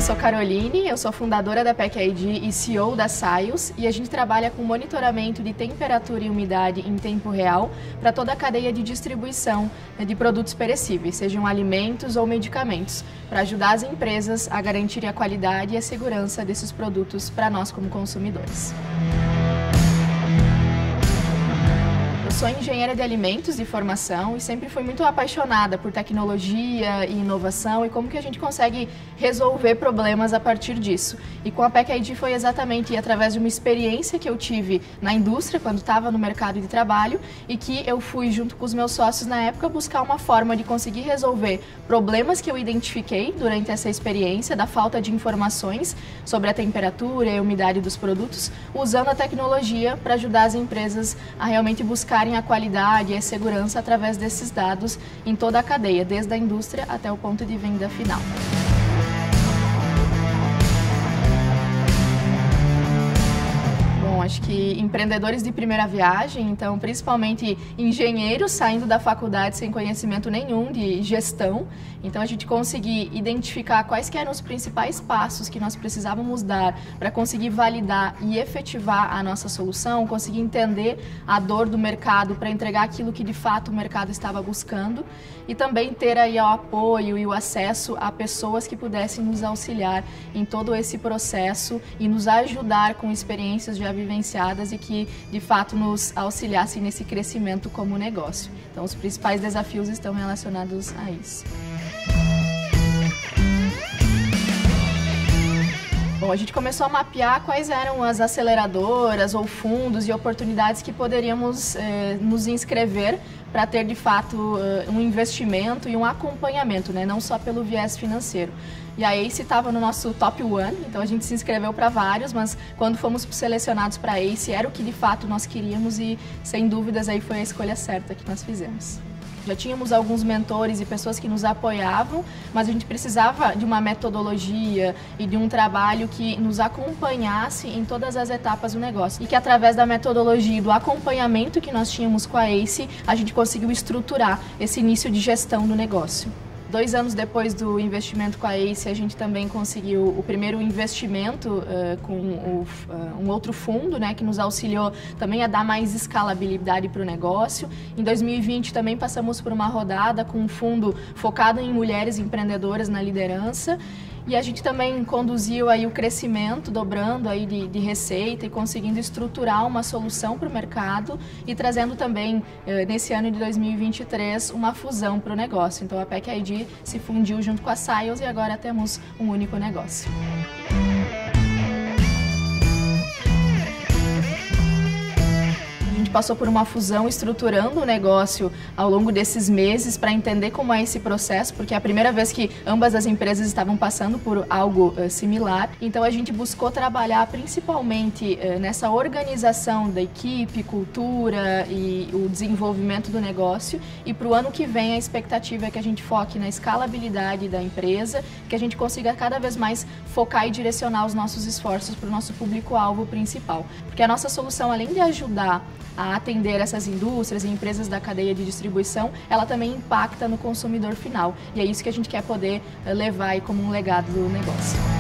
sou Caroline, eu sou fundadora da Pack ID e CEO da Saios, e a gente trabalha com monitoramento de temperatura e umidade em tempo real para toda a cadeia de distribuição de produtos perecíveis, sejam alimentos ou medicamentos, para ajudar as empresas a garantirem a qualidade e a segurança desses produtos para nós como consumidores. Eu sou engenheira de alimentos de formação e sempre fui muito apaixonada por tecnologia e inovação e como que a gente consegue resolver problemas a partir disso. E com a Pack ID foi exatamente através de uma experiência que eu tive na indústria, quando estava no mercado de trabalho, e que eu fui, junto com os meus sócios na época, buscar uma forma de conseguir resolver problemas que eu identifiquei durante essa experiência, da falta de informações sobre a temperatura e a umidade dos produtos, usando a tecnologia para ajudar as empresas a realmente buscarem a qualidade e a segurança através desses dados em toda a cadeia, desde a indústria até o ponto de venda final. Acho que empreendedores de primeira viagem, então principalmente engenheiros saindo da faculdade sem conhecimento nenhum de gestão, então a gente conseguir identificar quais que eram os principais passos que nós precisávamos dar para conseguir validar e efetivar a nossa solução, conseguir entender a dor do mercado para entregar aquilo que de fato o mercado estava buscando e também ter aí o apoio e o acesso a pessoas que pudessem nos auxiliar em todo esse processo e nos ajudar com experiências já vivenciadas e que de fato nos auxiliassem nesse crescimento como negócio. Então os principais desafios estão relacionados a isso. Bom, a gente começou a mapear quais eram as aceleradoras ou fundos e oportunidades que poderíamos nos inscrever para ter de fato um investimento e um acompanhamento, né? Não só pelo viés financeiro. E a ACE estava no nosso top 1, então a gente se inscreveu para vários, mas quando fomos selecionados para a ACE era o que de fato nós queríamos e sem dúvidas aí foi a escolha certa que nós fizemos. Já tínhamos alguns mentores e pessoas que nos apoiavam, mas a gente precisava de uma metodologia e de um trabalho que nos acompanhasse em todas as etapas do negócio. E que através da metodologia e do acompanhamento que nós tínhamos com a ACE, a gente conseguiu estruturar esse início de gestão do negócio. 2 anos depois do investimento com a ACE, a gente também conseguiu o primeiro investimento com um outro fundo, né, que nos auxiliou também a dar mais escalabilidade para o negócio. Em 2020 também passamos por uma rodada com um fundo focado em mulheres empreendedoras na liderança. E a gente também conduziu aí o crescimento, dobrando aí de receita e conseguindo estruturar uma solução para o mercado e trazendo também, nesse ano de 2023, uma fusão para o negócio. Então a Pack ID se fundiu junto com a Saios e agora temos um único negócio. A gente passou por uma fusão estruturando o negócio ao longo desses meses para entender como é esse processo, porque é a primeira vez que ambas as empresas estavam passando por algo similar. Então a gente buscou trabalhar principalmente nessa organização da equipe, cultura e o desenvolvimento do negócio. E para o ano que vem a expectativa é que a gente foque na escalabilidade da empresa, que a gente consiga cada vez mais focar e direcionar os nossos esforços para o nosso público-alvo principal. Porque a nossa solução, além de ajudar a atender essas indústrias e empresas da cadeia de distribuição, ela também impacta no consumidor final. E é isso que a gente quer poder levar aí como um legado do negócio.